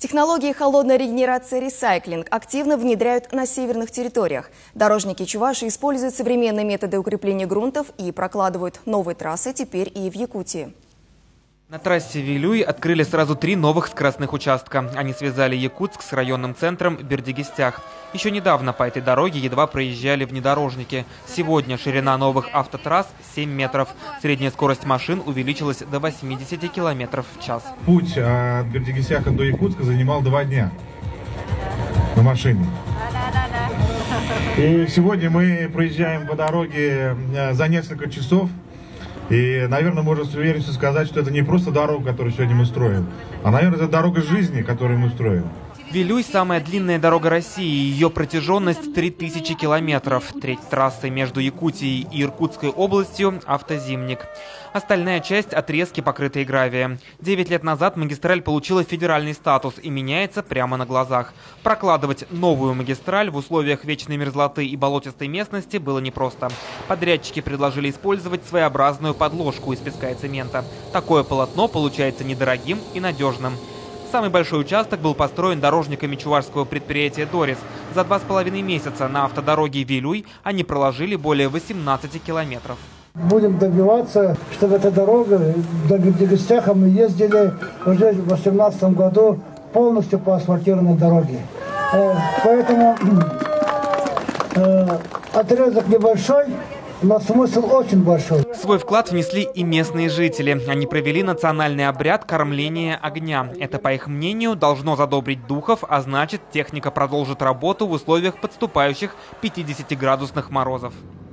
Технологии холодной регенерации ресайклинг активно внедряют на северных территориях. Дорожники Чувашии используют современные методы укрепления грунтов и прокладывают новые трассы теперь и в Якутии. На трассе Вилюй открыли сразу 3 новых скоростных участка. Они связали Якутск с районным центром Бердигистях. Еще недавно по этой дороге едва проезжали внедорожники. Сегодня ширина новых автотрасс 7 метров. Средняя скорость машин увеличилась до 80 километров в час. Путь от Бердигистяха до Якутска занимал 2 дня на машине. И сегодня мы проезжаем по дороге за несколько часов. И, наверное, можно с уверенностью сказать, что это не просто дорога, которую сегодня мы строим, а, наверное, это дорога жизни, которую мы строим. Вилюй – самая длинная дорога России. Ее протяженность 3000 километров. Треть трассы между Якутией и Иркутской областью – автозимник. Остальная часть – отрезки, покрытые гравием. 9 лет назад магистраль получила федеральный статус и меняется прямо на глазах. Прокладывать новую магистраль в условиях вечной мерзлоты и болотистой местности было непросто. Подрядчики предложили использовать своеобразную подложку из песка и цемента. Такое полотно получается недорогим и надежным. Самый большой участок был построен дорожниками чувашского предприятия «Дорис». За 2,5 месяца на автодороге Вилюй они проложили более 18 километров. Будем добиваться, чтобы эта дорога до Бердигистяха мы ездили уже в 2018 году полностью по асфальтированной дороге. Поэтому отрезок небольшой, но смысл очень большой. Свой вклад внесли и местные жители. Они провели национальный обряд кормления огня. Это, по их мнению, должно задобрить духов, а значит, техника продолжит работу в условиях подступающих 50-градусных морозов.